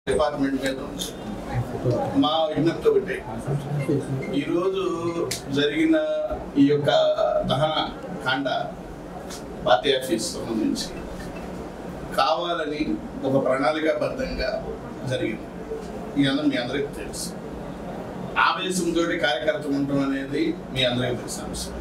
Department మీద మా విజ్ఞప్తి ఒకటి, ఈరోజు జరిగిన ఈ యొక్క దహన కాండ పార్టీ ఆఫీస్ సంబంధించి కావాలని ఒక ప్రణాళికాబద్ధంగా జరిగింది. మీ అందరికీ తెలుసు. ఆవేశంతో కార్యకర్తలు ఉండటం అనేది మీ అందరికీ తెలిసిన అంశం.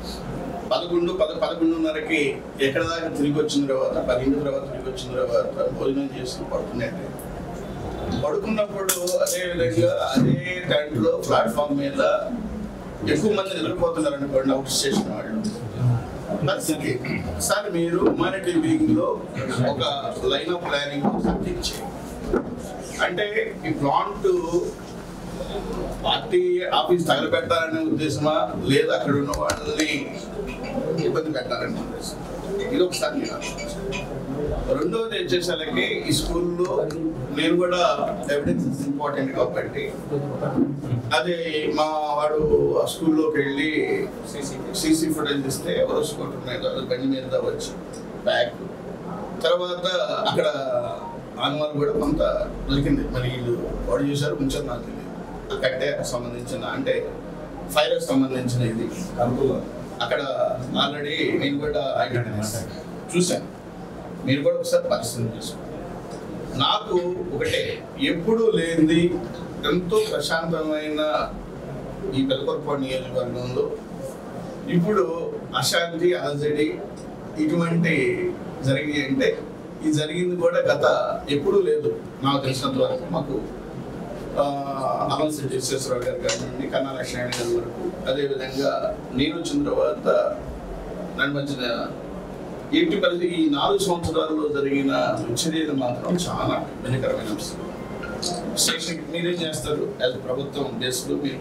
11:30కి ఎక్కడ దాకా తిరిగి వచ్చిన తర్వాత 10 తర్వాత తిరిగి వచ్చిన తర్వాత భోజనం చేసి పడుకున్నప్పుడు అదే విధంగా అదే టైంలో ప్లాట్ఫామ్ మీద ఎక్కువ మంది నిద్రపోతున్నారు అనుకోండి, అవుట్ స్టేషన్ వాళ్ళు. పరిస్థితి ఒకసారి మీరు హ్యుమానిటీ వింగ్ లో ఒక లైన్ ఆఫ్ ప్లానింగ్ సంధించి, అంటే ఈ ప్లాంట్ పార్టీ ఆఫీస్ తగలబెట్టాలనే ఉద్దేశమా లేదా అక్కడ ఉన్న వాళ్ళని ఇబ్బంది పెట్టాలనే ఉద్దేశం, ఇది ఒకసారి మీరు ఆలోచించండి. రెండోది వచ్చేసరికి ఈ స్కూల్లో నేను కూడా ఎవిడెన్స్ ఇంపార్టెంట్ కాబట్టి అదే మా వాడు ఆ స్కూల్లోకి వెళ్ళి సీసీ ఫుటేజ్ ఇస్తే ఎవరో స్కూటర్ మీద బండి మీద వచ్చి బ్యాగ్ తర్వాత అక్కడ ఆన్వాల్ కూడా కొంత దొరికింది. మరి వీళ్ళు వాడు చేశారు కొంచెం నాకు తెలియదు. కట్టే సంబంధించిన అంటే ఫైర్ సంబంధించిన ఇది అక్కడ ఆల్రెడీ నేను కూడా చూశాను. మీరు కూడా ఒకసారి పరిశీలన చేసుకోండి. నాకు ఒకటే, ఎప్పుడూ లేనిది ఎంతో ప్రశాంతమైన ఈ పెదకొరపాడు నియోజకవర్గంలో ఇప్పుడు అశాంతి అలజడి ఇటువంటి జరిగి అంటే ఇది జరిగింది కూడా గత ఎప్పుడూ లేదు నాకు తెలిసినంత వరకు. మాకు అమల్శెట్టి విశ్వేశ్వరరావు గారు కానివ్వండి, కన్నా లక్ష్మణ గారి వరకు, అదేవిధంగా నేను వచ్చిన తర్వాత నన్ను మధ్యన ఏంటి పరిస్థితి, ఈ 4 సంవత్సరాల్లో జరిగిన విచ్ఛేదం మాత్రం చాలా వెనుకరమైన అంశం. స్టేషన్కి మీరేం చేస్తారు యాజ్ ప్రభుత్వం బేస్లో మీరు